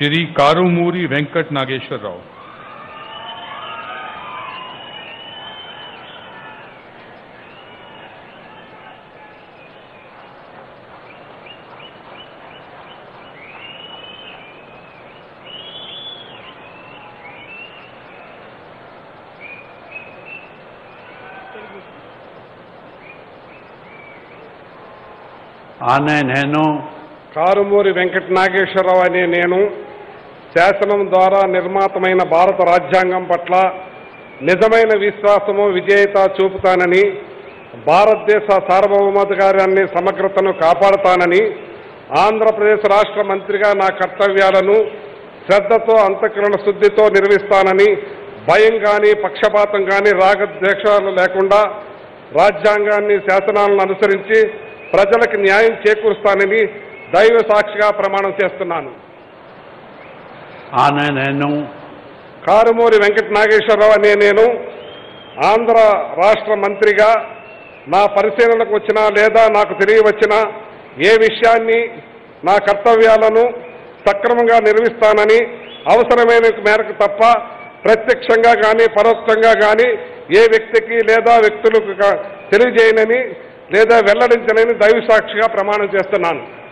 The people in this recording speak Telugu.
श्री कारुमूरी वेंकट नागेश्वर राव। కారుమూరి వెంకట నాగేశ్వరరావు అనే నేను శాసనం ద్వారా నిర్మాతమైన భారత రాజ్యాంగం పట్ల నిజమైన విశ్వాసము విజేత చూపుతానని, భారతదేశ సార్వభౌమాధికారాన్ని సమగ్రతను కాపాడుతానని, ఆంధ్రప్రదేశ్ రాష్ట్ర మంత్రిగా నా కర్తవ్యాలను శ్రద్ధతో అంతఃకరణ శుద్ధితో నిర్వహిస్తానని, భయం కానీ పక్షపాతం కానీ రాగద్వేషాలు లేకుండా రాజ్యాంగాన్ని శాసనాలను అనుసరించి ప్రజలకు న్యాయం చేకూరుస్తానని దైవ సాక్షిగా ప్రమాణం చేస్తున్నాను. కారుమూరి వెంకట నాగేశ్వరరావు అనే నేను ఆంధ్ర రాష్ట్ర మంత్రిగా నా పరిశీలనకు వచ్చినా లేదా నాకు తెలియవచ్చినా ఏ విషయాన్ని నా కర్తవ్యాలను సక్రమంగా నిర్వహిస్తానని, అవసరమైన మేరకు తప్ప ప్రత్యక్షంగా కానీ పరోక్షంగా కానీ ఏ వ్యక్తికి లేదా వ్యక్తులకు తెలియజేయనని లేదా వెల్లడించనని దైవ సాక్షిగా ప్రమాణం చేస్తున్నాను.